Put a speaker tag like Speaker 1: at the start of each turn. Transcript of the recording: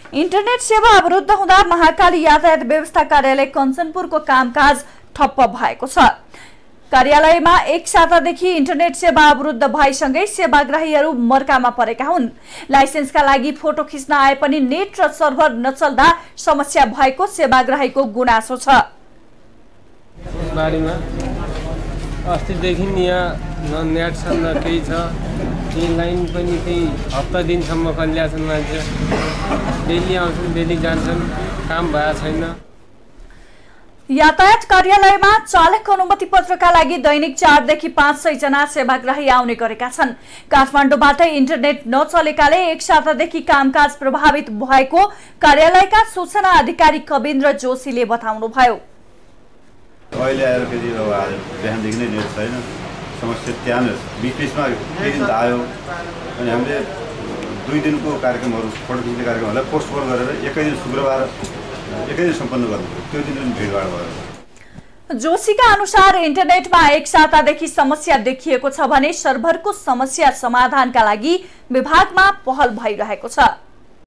Speaker 1: Internet सेवा अवरुद्ध हुँदा महाकाली यातायात व्यवस्था कार्यालय कञ्चनपुरको कामकाज ठप्प भएको छ। कार्यालयमा एक सातादेखि इन्टरनेट सेवा अवरुद्ध भएसँगै सेवाग्राहीहरू मर्कामा परेका हुन्। लाइसेन्सका लागि फोटो खिच्न आए पनि नेट र सर्भर नचल्दा समस्या भएको सेवाग्राहीको गुनासो छ।
Speaker 2: बारीमा अस्तिदेखि यहाँ न नेट छ न केही छ। यी लाइन पनि केही हप्ता दिनसम्म कल्या छन्। मान्छे डेली आउँछन् डेली जान्छन्, काम भएको छैन।
Speaker 1: यातायात कार्यालयमा चालक अनुमति पत्रका लागि दैनिक 4 देखि 500 जना सेवाग्राही आउने गरेका छन्। काठमाडौँबाट इन्टरनेट नचलेकाले एक सातादेखि कामकाज प्रभावित भएको कार्यालयका सूचना अधिकारी कविन्द्र जोशीले बताउनुभयो।
Speaker 3: अहिले आएर फेरि बिहानदेखि नै नेट छैन। समस्या त्यहाँ बिचमा केही दिन आयो अनि हामीले 2 दिनको कार्यक्रमहरू फोटो खिच्ने कार्यक्रमहरूलाई पोस्टपोन गरेर एकै दिन शुक्रबार एकै दिन सम्पन्न गर्नु। त्यो दिन पनि भिडभाड भयो।
Speaker 1: जोशीका अनुसार इन्टरनेटमा एक सातादेखि समस्या देखिएको छ भने सर्भरको समस्या समाधानका लागि विभागमा पहल भइरहेको छ।